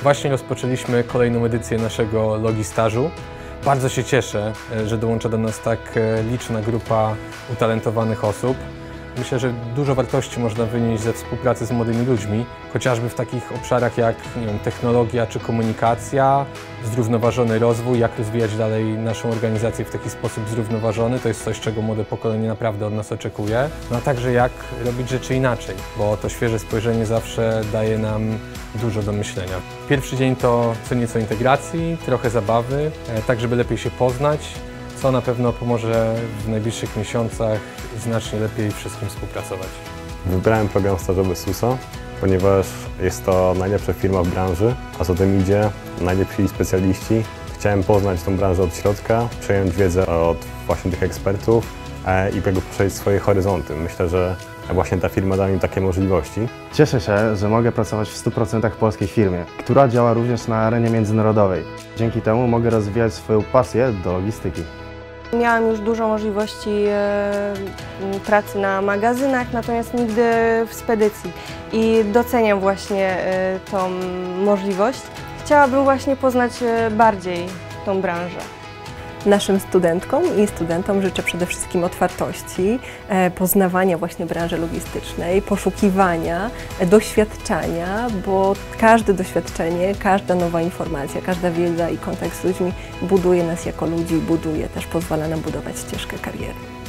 Właśnie rozpoczęliśmy kolejną edycję naszego Logistażu. Bardzo się cieszę, że dołącza do nas tak liczna grupa utalentowanych osób. Myślę, że dużo wartości można wynieść ze współpracy z młodymi ludźmi, chociażby w takich obszarach jak technologia czy komunikacja, zrównoważony rozwój, jak rozwijać dalej naszą organizację w taki sposób zrównoważony. To jest coś, czego młode pokolenie naprawdę od nas oczekuje. No a także jak robić rzeczy inaczej, bo to świeże spojrzenie zawsze daje nam dużo do myślenia. Pierwszy dzień to co nieco integracji, trochę zabawy, tak żeby lepiej się poznać, co na pewno pomoże w najbliższych miesiącach znacznie lepiej wszystkim współpracować. Wybrałem program stażowy SUSO, ponieważ jest to najlepsza firma w branży, a co tym idzie najlepsi specjaliści. Chciałem poznać tą branżę od środka, przejąć wiedzę od właśnie tych ekspertów i przejść swoje horyzonty. Myślę, że właśnie ta firma da mi takie możliwości. Cieszę się, że mogę pracować w 100% w polskiej firmie, która działa również na arenie międzynarodowej. Dzięki temu mogę rozwijać swoją pasję do logistyki. Miałam już dużo możliwości pracy na magazynach, natomiast nigdy w spedycji i doceniam właśnie tą możliwość. Chciałabym właśnie poznać bardziej tą branżę. Naszym studentkom i studentom życzę przede wszystkim otwartości, poznawania właśnie branży logistycznej, poszukiwania, doświadczania, bo każde doświadczenie, każda nowa informacja, każda wiedza i kontakt z ludźmi buduje nas jako ludzi i buduje też, pozwala nam budować ścieżkę kariery.